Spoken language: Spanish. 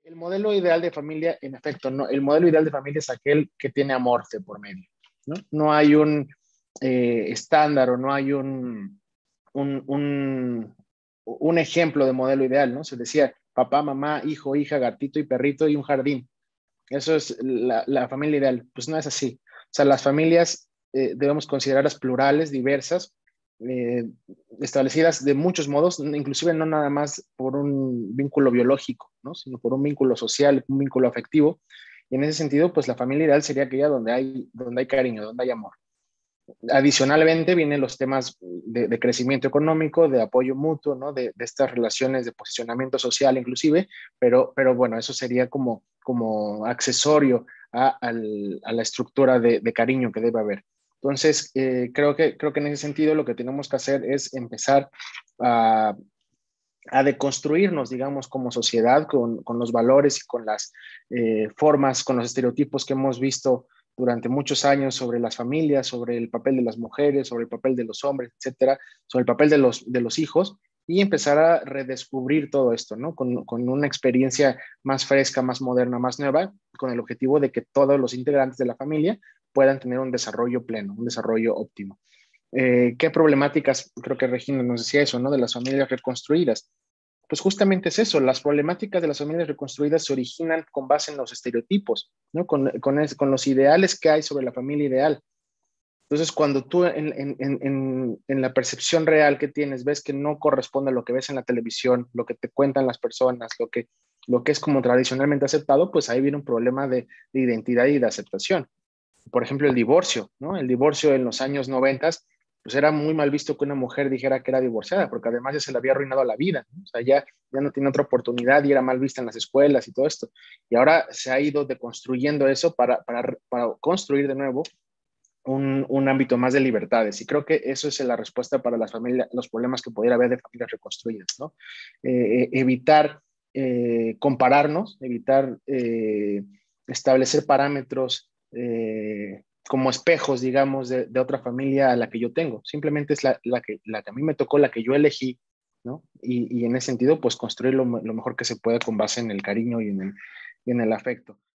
El modelo ideal de familia, en efecto, no, el modelo ideal de familia es aquel que tiene amor de por medio, ¿no? No hay un estándar o no hay un, un, un ejemplo de modelo ideal, ¿no? Se decía papá, mamá, hijo, hija, gatito y perrito y un jardín. Eso es la familia ideal. Pues no es así. O sea, las familias debemos considerarlas plurales, diversas, eh, establecidas de muchos modos, inclusive no nada más por un vínculo biológico, ¿no? Sino por un vínculo social, un vínculo afectivo. Y en ese sentido, pues la familia ideal sería aquella donde hay cariño, donde hay amor. Adicionalmente vienen los temas de crecimiento económico, de apoyo mutuo, ¿no? De estas relaciones de posicionamiento social inclusive, pero bueno, eso sería como accesorio a la estructura de cariño que debe haber. Entonces, creo que en ese sentido lo que tenemos que hacer es empezar a, a deconstruirnos, digamos, como sociedad, con los valores y con las formas, con los estereotipos que hemos visto durante muchos años sobre las familias, sobre el papel de las mujeres, sobre el papel de los hombres, etcétera, sobre el papel de los hijos, y empezar a redescubrir todo esto, ¿no? Con una experiencia más fresca, más moderna, más nueva, con el objetivo de que todos los integrantes de la familia puedan tener un desarrollo pleno, un desarrollo óptimo. ¿Qué problemáticas? Creo que Regina nos decía eso, ¿no? De las familias reconstruidas. Pues justamente es eso, las problemáticas de las familias reconstruidas se originan con base en los estereotipos, ¿no? Con los ideales que hay sobre la familia ideal. Entonces, cuando tú en la percepción real que tienes ves que no corresponde a lo que ves en la televisión, lo que te cuentan las personas, lo que es como tradicionalmente aceptado, pues ahí viene un problema de identidad y de aceptación. Por ejemplo, el divorcio, ¿no? El divorcio en los años 90, pues era muy mal visto que una mujer dijera que era divorciada, porque además ya se le había arruinado la vida, ¿no? O sea, ya no tiene otra oportunidad y era mal vista en las escuelas y todo esto. Y ahora se ha ido deconstruyendo eso para construir de nuevo un ámbito más de libertades. Y creo que eso es la respuesta para las familias, los problemas que pudiera haber de familias reconstruidas, ¿no? Evitar compararnos, evitar establecer parámetros como espejos, digamos, de otra familia a la que yo tengo. Simplemente es la que a mí me tocó, la que yo elegí, ¿no? Y en ese sentido, pues construir lo mejor que se pueda con base en el cariño y en el afecto.